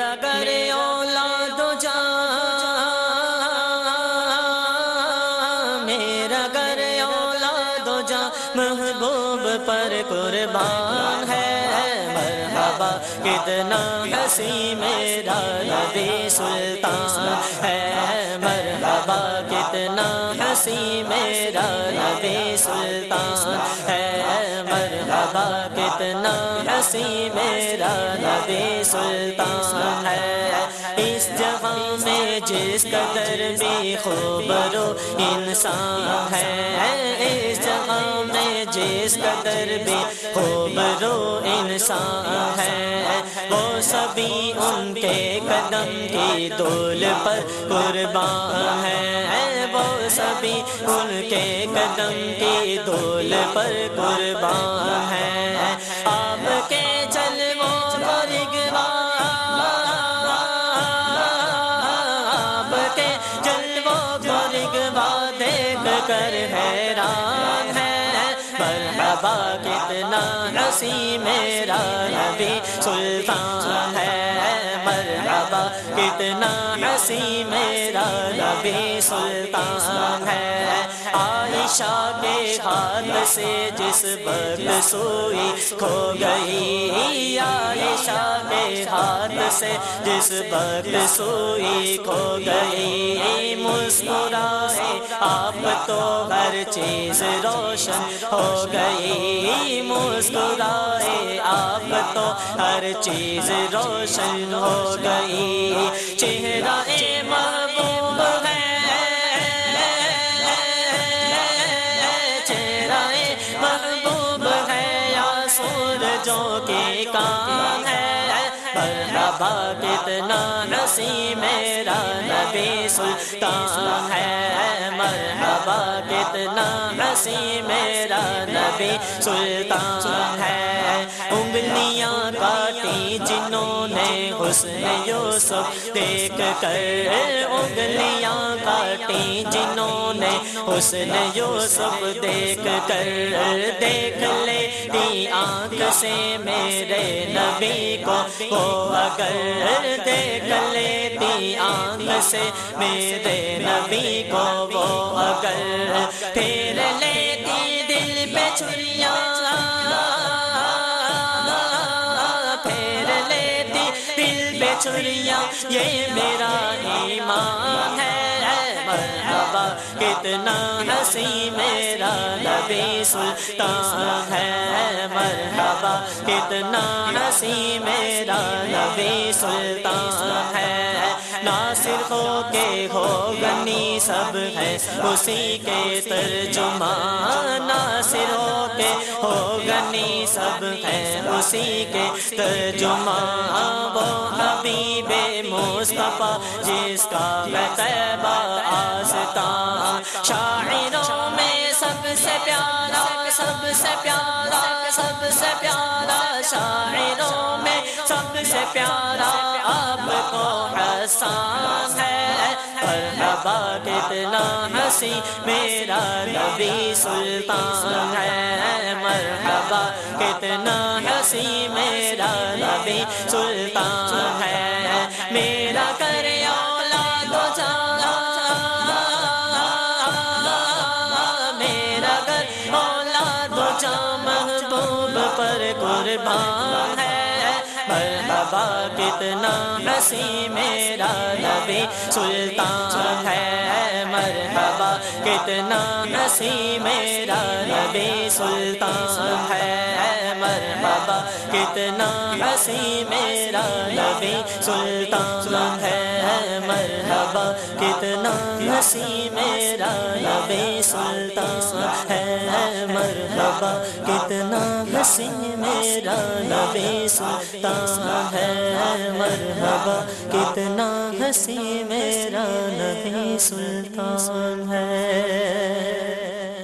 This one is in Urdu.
اگر اولاد و جان میرا گر اولاد و جان محبوب پر قربان ہے مرحبا کتنا حسین میرا نبی سلطان ہے مرحبا کتنا حسین میرا نبی سلطان ہے مرحبا کتنا حسین میرا نبی سلطان ہے اس جہاں میں جس قدر بھی خوب رو انسان ہے اس جہاں میں جس قدر بھی خوب رو انسان ہے وہ سبھی ان کے قدم کی دول پر قربان ہے وہ سبھی ان کے قدم کی دول پر قربان ہے آپ کے جلووں کو رگوا آپ کے جلووں کو رگوا دیکھ کر حیران ہے مرحبا کتنا حسین میرا نبی سلطان ہے مرحبا کتنا حسین میرا نبی سلطان ہے عائشہ کے ہاتھ سے جس وقت سوئی کھو گئی عائشہ کے ہاتھ سے جس وقت سوئی کھو گئی مسکرائے آپ تو ہر چیز روشن ہو گئی مسکرائے آپ تو ہر چیز روشن ہو گئی چہرہ محبوب ہے چہرہ محبوب ہے یا سورجوں کے کام ہے مرحبا کتنا حسین میرا نبی سلطان ہے مرحبا کتنا حسین میرا نبی سلطان ہے انگلیاں کاٹی جنہوں نے حسن یوسف دیکھ کر انگلیاں کاٹی جنہوں نے حسن یوسف دیکھ کر دیکھ لیتی آنکھ سے میرے نبی کو وہ اگر دیکھ لیتی آنکھ سے میرے نبی کو وہ اگر پھیر لیتی دل پہ چھریاں پھیر لیتی دل پہ چھریاں یہ میرا ایمان ہے مرحبا کتنا حسین میرا نبی سلطان ہے مرحبا کتنا حسین میرا نبی سلطان ہے ناصر ہو کے ہو غنی سب ہے اسی کے ترجمان ناصر ہو کے ہو غنی سب ہے اسی کے ترجمان وہ حبیب مصطفیٰ جس کا ہے طیبہ آستان شاعروں میں سب سے پیارا سب سے پیارا سب سے پیارا شاعروں میں سب سے پیارا آپ کو حسان ہے مرحبا کتنا حسین میرا نبی سلطان ہے مرحبا کتنا حسین میرا نبی سلطان ہے میرا کر اولاد و جان میرا کر اولاد و جان محبوب پر قربان ہے مرحبا کتنا حسین میرا نبی سلطان ہے مرحبا کتنا حسین میرا نبی سلطان ہے مرحبا کتنا حسین میرا نبی سلطان ہے مرحبا کتنا حسین میرا نبی سلطان ہے مرحبا کتنا حسین میرا نبی سلطان ہے مرحبا کتنا حسین میرا نبی سلطان ہے